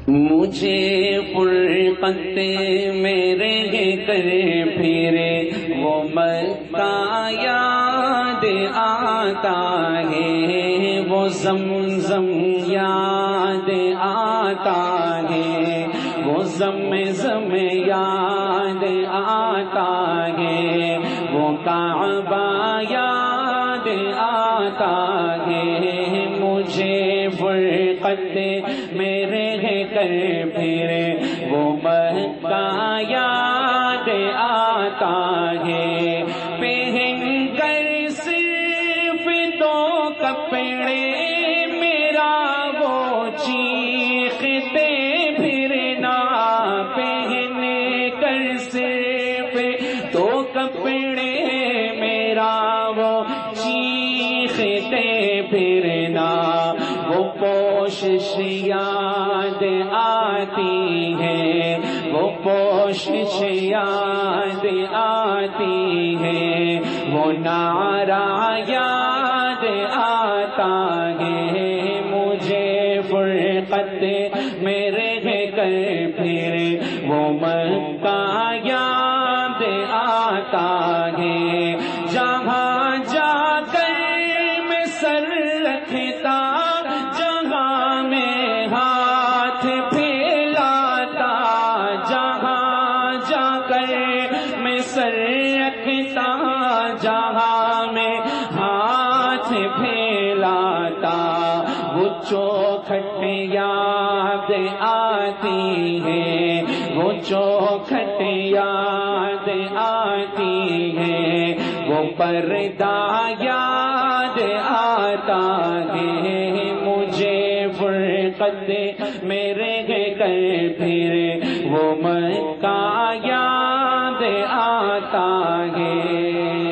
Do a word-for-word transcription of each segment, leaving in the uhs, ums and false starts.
مجھے فرقت میرے کر پھرے وہ مکہ یاد آتا ہے، وہ زمزم یاد آتا ہے، وہ زمزم یاد آتا ہے، وہ کعبہ یاد آتا ہے، مجھے فرقت میرے کر پھرے وہ مکہ یاد آتا ہے، پہن کر صرف دو کپڑے میرا وہ چیختے پھرنا، پہن کر صرف دو کپڑے میرا وہ چیختے پھرنا، وہ کوشش یاد آتی ہے، وہ کوشش یاد آتی ہے، وہ نعرہ یاد آتا ہے، مجھے فرقت میرے کر پھرے وہ مکہ یاد آتا ہے، جہاں جا کر میں سر رکھتا، جہاں میں ہاتھ پھیلاتا، جہاں جا کر میں سر رکھتا، جہاں میں ہاتھ پھیلاتا، وہ چوکھٹ یاد آتی ہے، وہ چوکھٹ یاد آتی ہے، وہ پردہ یاد آتا ہے، مجھے فرقت میرے کر پھرے وہ مکہ یاد آتا ہے۔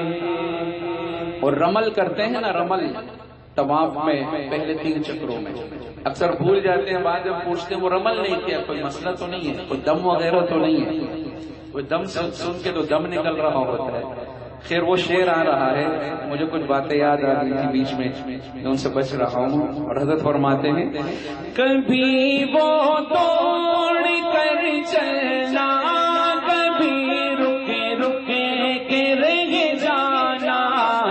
اور رمل کرتے ہیں نا، رمل طواف میں پہلے تین چکروں میں اکثر بھول جاتے ہیں، بعد جب پوچھتے ہیں وہ رمل نہیں کیا، کوئی مسئلہ تو نہیں ہے، کوئی دم وغیرہ تو نہیں ہے، کوئی دم سن کے تو دم نکل رہا ہوتا ہے۔ خیر وہ شعر آ رہا ہے، مجھے کچھ باتیں یاد آ گئی تھی بیچ میں، میں ان سے بچ رہا ہوں، اور حضرت فرماتے ہیں کبھی وہ توڑ کر چلنا، کبھی رک رک کے رہ جانا،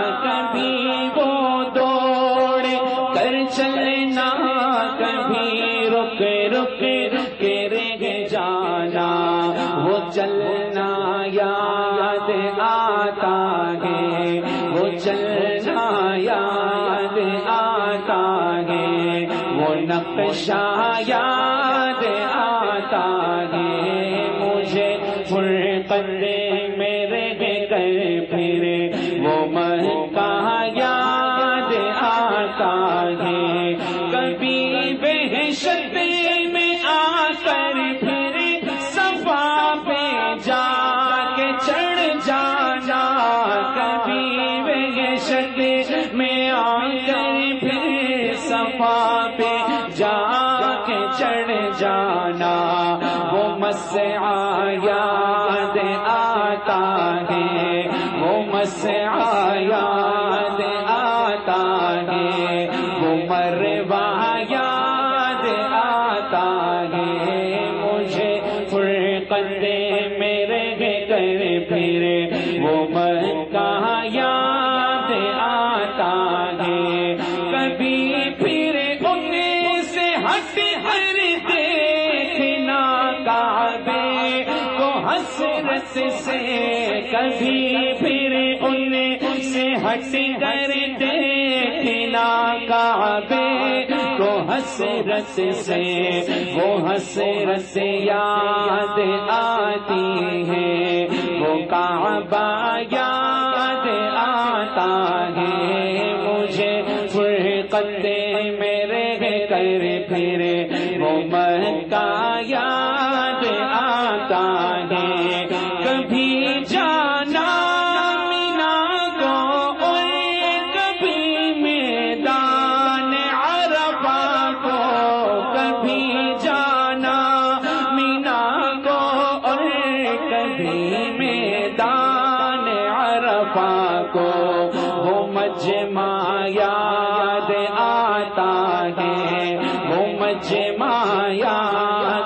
کبھی وہ دوڑ کر چلنا، کبھی رک رک کے رہ جانا، وہ چلنا یاد آتا ہے، وہ چلنا یاد آتا ہے، وہ نقشہ یاد آتا ہے، مجھے فرقت میرے کر پھرے وہ مکہ یاد آتا ہے، کبھی وحشت میں آ کر پھر صفا پہ جا کے چڑھ جانا، کبھی وحشت میں آ کر پھر صفا پہ جا کے چڑھ جانا، وہ مسعی یاد آتا ہے، وہ مسعی یاد آتا ہے، وہ مروہ یاد آتا ہے، مجھے فرقت میرے کر پھرے وہ مکہ یاد آتا ہے، کبھی پھر ان سے ہٹ کر دیکھنا کعبے کو حسرت سے، کبھی پھر ان سے ہٹ کر دیکھنا کعبے کو حسرت سے، وہ حسرت یاد آتی ہے، وہ کعبہ یاد آتا ہے، مجھے فرقت میرے کر پھرے وہ مکہ یاد آتا ہے، کبھی جانا مینا کو اور کبھی میدان عرفہ کو، کبھی جانا مینا کو اور کبھی میدان عرفہ کو، وہ مجمع یاد آتا ہے، وہ مجمع یاد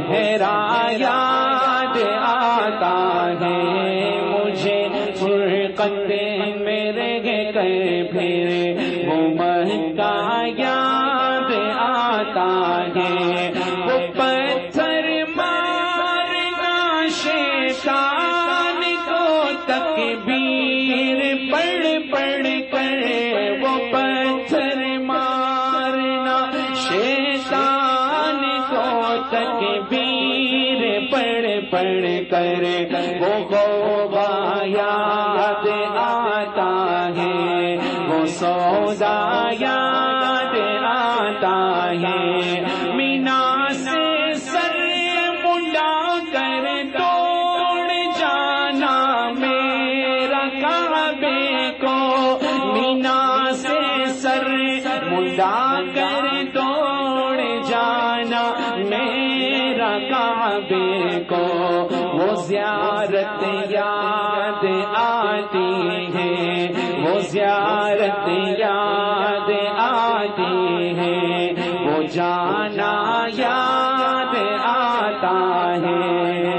صحرا یاد آتا ہے مجھے فرقت میرے کر پھر وہ مکہ یاد آتا ہے وہ پتھر مارنا شیطان کو تکبیر پڑھ پڑھ کر وہ پتھر مارنا شیطان کو تکبیر پڑھ پڑھ کر وہ غوبہ یاد آتا ہے وہ سودا یاد آتا ہے مینا سے سر منڈا کر توڑ جانا میرا کعبے کو مینا سے سر منڈا کر توڑ جانا میرا کعبے کو وہ زیارت یاد آتی ہے وہ زیارت یاد آتی ہے وہ جانا یاد آتا ہے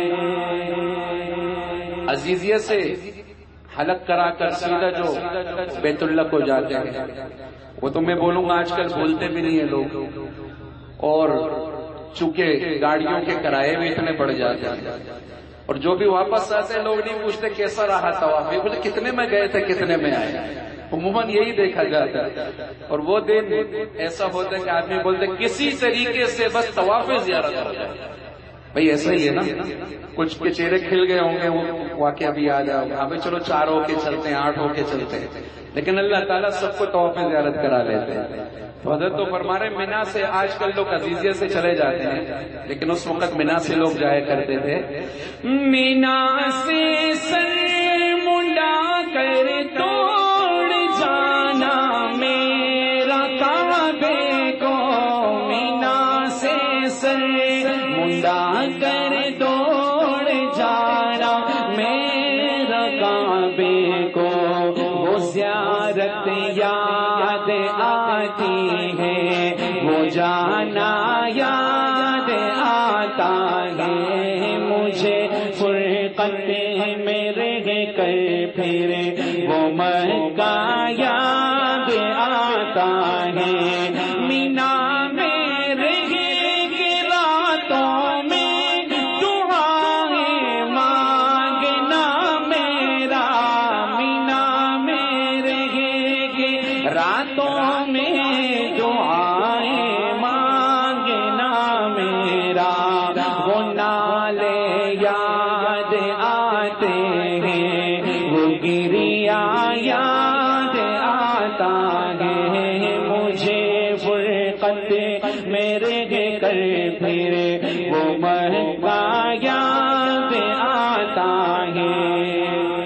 عزیزیہ سے حلق کرا کر سیدھا جو بیت اللہ کو جاتے ہیں وہ تو میں بولوں گا آج کل بولتے بھی نہیں ہیں لوگ اور چونکہ گاڑیوں کے کرائے بھی اتنے بڑھ جاتے ہیں اور جو بھی واپس آتے ہیں لوگ نہیں پوچھتے کیسا رہا طواف بولے کتنے میں گئے تھے کتنے میں آئے عموماً یہی دیکھا جاتا ہے اور وہ دن ایسا ہوتا ہے کہ آدمی بولتے کسی طریقے سے بس طواف زیارت ہو جائے بھائی ایسا ہی ہے نا کچھ کے چہرے کھل گئے ہوں گے وہ واقعہ بھی یاد آئے ہاں بھائی چلو چار ہو کے چلتے ہیں آٹھ ہو کے چلتے ہیں لیکن اللہ تعالیٰ سب کو طواف زیارت کرا لیتے ہیں حضرت تو فرما رہے مینا سے آج کل لوگ عزیزیہ سے چلے جاتے ہیں لیکن اس وقت مینا سے لوگ جایا کرتے تھے مینا سے سر منڈا کر توڑ جانا میرا کعبے کو مینا سے سر منڈا کر توڑ جانا میرا کعبے کو وہ زیارت یاد آتی ہے وہ جانا یاد آتا ہے مجھے فرقت میرے کر پھر وہ مکہ یاد آتا ہے مینا میں رہے گے راتوں میں دعائیں مانگنا میرا مینا میں رہے گے راتوں میں دعائیں مانگنا میرا وہ نالے یاد آتے ہیں وہ گریا یاد آتا ہے مجھے فرقت میرے کر پھر وہ مکہ یاد آتا ہے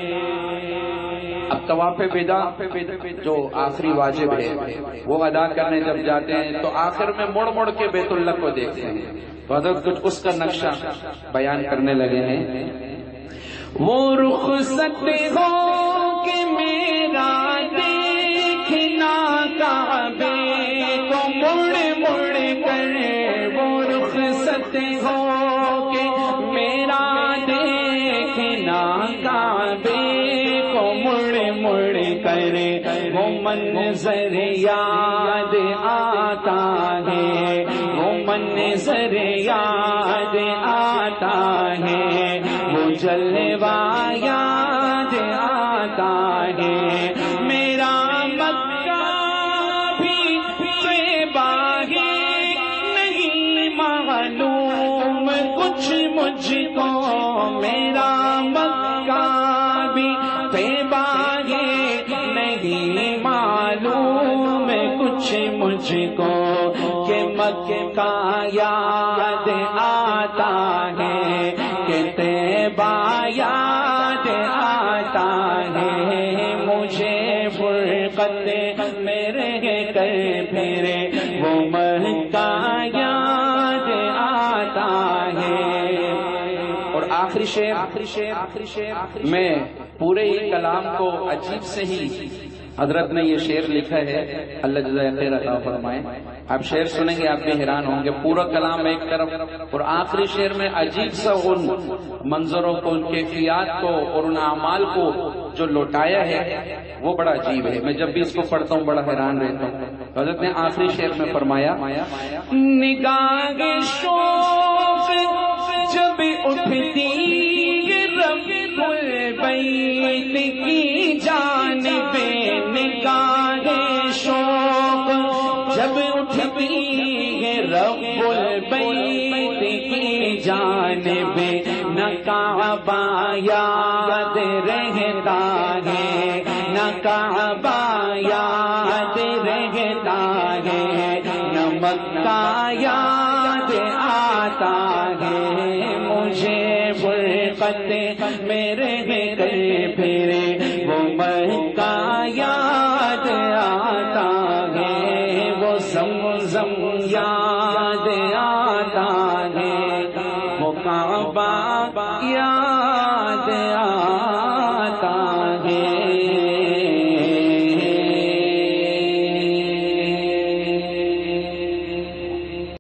اب طواف ودا جو آخری واجب ہے وہ ادا کرنے جب جاتے ہیں تو آخر میں مڑ مڑ کے بیت اللہ کو دیکھتے ہیں تو حضرت کچھ اس کا نقشہ بیان کرنے لگے ہیں وہ رخصت ہو کہ میرا دیکھنا کعبے کو مڑ مڑ کر وہ رخصت ہو کہ میرا دیکھنا کعبے کو مڑ مڑ کر وہ منظر یاد آتا ہے وہ منظر یاد آتا ہے وہ جلوہ یاد آتا ہے میرا مکہ بھی طیبہ ہے نہیں معلوم کچھ مجھ کو میرا مکہ بھی طیبہ ہے نہیں معلوم کچھ مجھ کو کہ مکہ یاد آتا ہے کہ طیبہ یاد آتا ہے مجھے فرقت میرے کر پھر وہ مکہ یاد آتا ہے اور آخری شعر آخری شعر آخری شعر میں پورے ہی کلام کو عجیب سے ہی حضرت نے یہ شعر لکھا ہے، اللہ جزائے خیر عطا فرمائے. آپ شعر سنیں گے آپ بھی حیران ہوں گے. پورا کلام ایک طرف اور آخری شعر میں عجیب سا ان منظروں کو، ان کیفیات کو اور ان اعمال کو جو لوٹایا ہے وہ بڑا عجیب ہے. میں جب بھی اس کو پڑھتا ہوں بڑا حیران رہتا ہوں. حضرت نے آخری شعر میں فرمایا، نگاہ شوق جب اٹھتی رب البیت کی جانب، نگاہ شوق جب اٹھتی ہے رب البیت کی جانب، نہ کعبہ یاد رہتا ہے، نہ کعبہ یاد رہتا ہے، نہ مکہ یاد آتا ہے. مجھے فرقت میرے کر پھرے وہ مکہ یاد آتا ہے، وہ زمزم یاد آتا ہے، وہ کعبہ یاد